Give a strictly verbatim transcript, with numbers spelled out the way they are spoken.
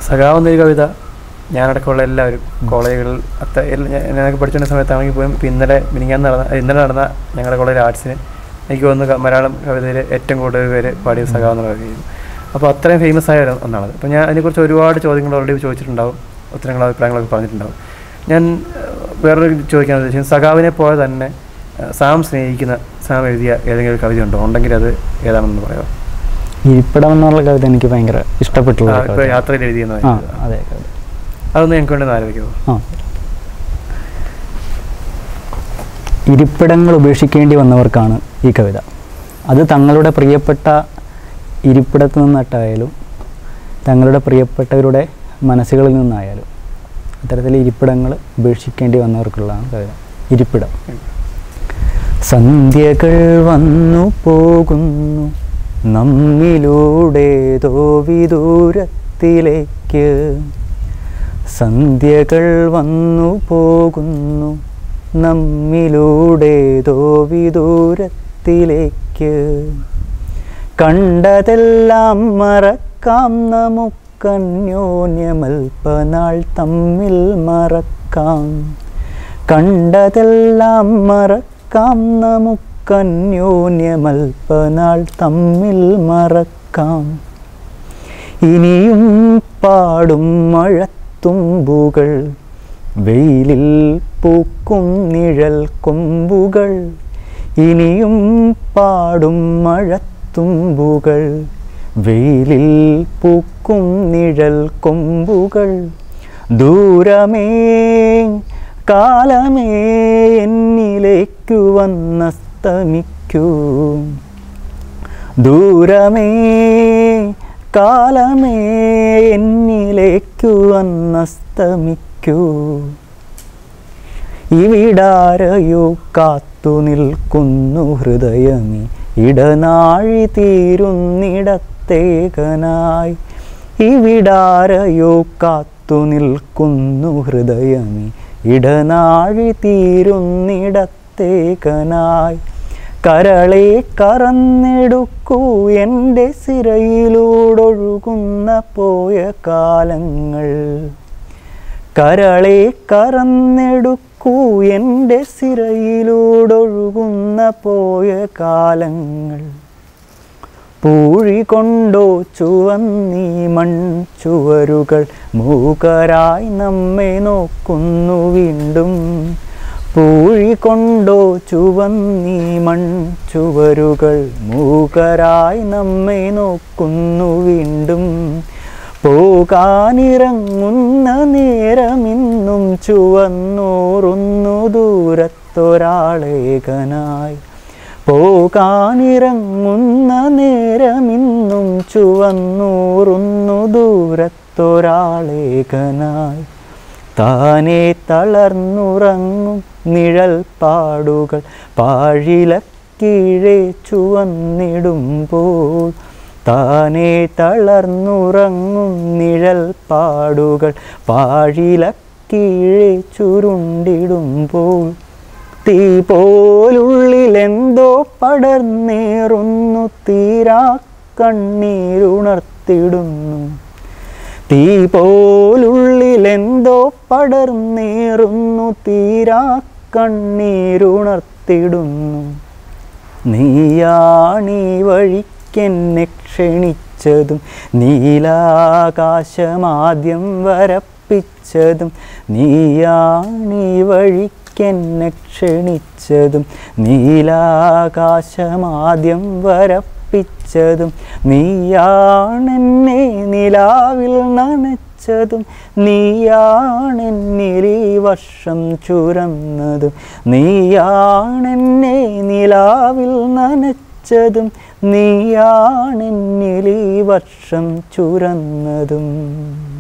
സഖാവെന്നൊരു കവിത ഞാനടക്കമുള്ള എല്ലാവരും കോളേജുകളിൽ അത്ത ഞാനൊക്കെ പഠിച്ചുകൊണ്ട സമയത്താണെങ്കിൽ പോലും ഇപ്പോൾ ഇന്നലെ മിനിങ്ങാൻ നടന്ന ഇന്നലെ നടന്ന ഞങ്ങളുടെ കോളേജ് ആർട്സിന് എനിക്ക് തോന്നുന്നു മലയാളം കവിതയിൽ ഏറ്റവും കൂടുതൽ പേര് പാടിയ സഖാവെന്നുള്ള കവിതയായിരുന്നു. അപ്പോൾ അത്രയും ഫേമസ് ആയ ഒന്നാണത്. അപ്പോൾ ഞാൻ അതിനെക്കുറിച്ച് ഒരുപാട് ചോദ്യങ്ങൾ ഓൾറെഡി ചോദിച്ചിട്ടുണ്ടാവും, ഉത്തരങ്ങളും അഭിപ്രായങ്ങളൊക്കെ പറഞ്ഞിട്ടുണ്ടാവും. ഞാൻ വേറൊരു ചോദിക്കാമെന്ന് വെച്ചാൽ സഖാവിനെ പോലെ തന്നെ സാം സ്നേഹിക്കുന്ന സാം എഴുതിയ ഏതെങ്കിലും ഒരു കവിത ഉണ്ടോ? ഉണ്ടെങ്കിൽ അത് ഏതാണെന്ന് പറയാമോ? ഇരിപ്പിടം എന്നുള്ള കവിത എനിക്ക് ഭയങ്കര ഇഷ്ടപ്പെട്ടുള്ള ഇപ്പോൾ യാത്രയിൽ എഴുതിയെന്ന് അതെ അതൊന്ന് ഞങ്ങൾക്ക് വേണ്ടി ആലോചിക്കുമോ? ആ ഇരിപ്പിടങ്ങൾ ഉപേക്ഷിക്കേണ്ടി വന്നവർക്കാണ് ഈ കവിത. അത് തങ്ങളുടെ പ്രിയപ്പെട്ട ഇരിപ്പിടത്തു നിന്നിട്ടായാലും തങ്ങളുടെ പ്രിയപ്പെട്ടവരുടെ മനസ്സുകളിൽ നിന്നായാലും അത്തരത്തിൽ ഇരിപ്പിടങ്ങൾ ഉപേക്ഷിക്കേണ്ടി വന്നവർക്കുള്ളതാണ് കവിത. ഇരിപ്പിടം. സന്ധ്യകൾ വന്നു പോകുന്നു നമ്മിലൂടേതോ വിദൂരത്തിലേക്ക്, സന്ധ്യകൾ വന്നു പോകുന്നു നമ്മിലൂടേതോ വിദൂരത്തിലേക്ക്, കണ്ടതെല്ലാം മറക്കാം നമുക്കന്യോന്യമൽപ്പനാൾ തമ്മിൽ മറക്കാം, കണ്ടതെല്ലാം മറക്കാം നമുക്കന്യോന്യമൽപ്പനാൾ തമ്മിൽ മറക്കാം, ഇനിയും പാടും മഴത്തുമ്പുകൾ വെയിലിൽ പൂക്കും നിഴൽ കൊമ്പുകൾ, ഇനിയും പാടും മഴത്തുമ്പുകൾ വെയിലിൽ പൂക്കും നിഴൽ കൊമ്പുകൾ, ദൂരമേ കാലമേ എന്നിലേക്കു വന്നസ്തമിക്കൂ, ദൂരമേ കാലമേ എന്നിലേക്കു വന്നസ്തമിക്കൂ, ഇവിടാരയോ കാത്തു നിൽക്കുന്നു ഹൃദയമേ ഇടനാഴി തീരുന്നിടത്തേകനായി, ഇവിടാരയോ കാത്തു നിൽക്കുന്നു ഹൃദയമേ ഇടനാഴി തീരുന്നിടത്തേകനായി, കരളെ കറന്നെടുക്കൂ എൻ്റെ സിരയിലൂടൊഴുകുന്ന പോയ കാലങ്ങൾ, കരളെ കറന്നെടുക്കൂ എൻ്റെ സിരയിലൂടൊഴുകുന്ന പോയ കാലങ്ങൾ, പൂഴി കൊണ്ടോ ചുവന്നീ മൺ ചുവരുകൾ മൂകരായി നമ്മെ നോക്കുന്നു വീണ്ടും, പൂഴി കൊണ്ടോ ചുവന്നീ മൺ ചുവരുകൾ മൂകരായി നമ്മെ നോക്കുന്നു വീണ്ടും, പോകാനിറങ്ങുന്ന നേരമിന്നും ചുവന്നോറുന്നു ദൂരത്തൊരാളേകനായി, പോകാനിറങ്ങുന്ന നേരമിന്നും ചുവന്നോറുന്നു ദൂരത്തൊരാളേകനായി, താനേ തളർന്നുറങ്ങും നിഴൽ പാടുകൾ പാഴിലക്കീഴേ ചുവന്നിടുമ്പോൾ, താനേ തളർന്നുറങ്ങും നിഴൽ പാടുകൾ പാഴിലക്കീഴേ ചുരുണ്ടിടുമ്പോൾ, തീ പോലുള്ളിലെന്തോ പടർന്നേറുന്നു തീരാ കണ്ണീരുണർത്തിടുന്നു, തീ പോലുള്ളിലെന്തോ പടർന്നേറുന്നു തീരാ കണ്ണീരുണർത്തിടുന്നു, നീയാണീ വഴിക്കെന്നെ ക്ഷണിച്ചതും നീലാകാശമാദ്യം വരപ്പിച്ചതും, നീയാണീ വഴിക്കെന്നെ ക്ഷണിച്ചതും നീലാകാശമാദ്യം വരപ്പിച്ചതും, നീയാണെന്നെ നിലാവിൽ നനച്ചതും, നീയാണെന്നിൽ ഈ വർഷം ചുരന്നതും, നീയാണെന്നെ നിലാവിൽ നനച്ചതും, നീയാണെന്നിൽ ഈ വർഷം ചുരന്നതും.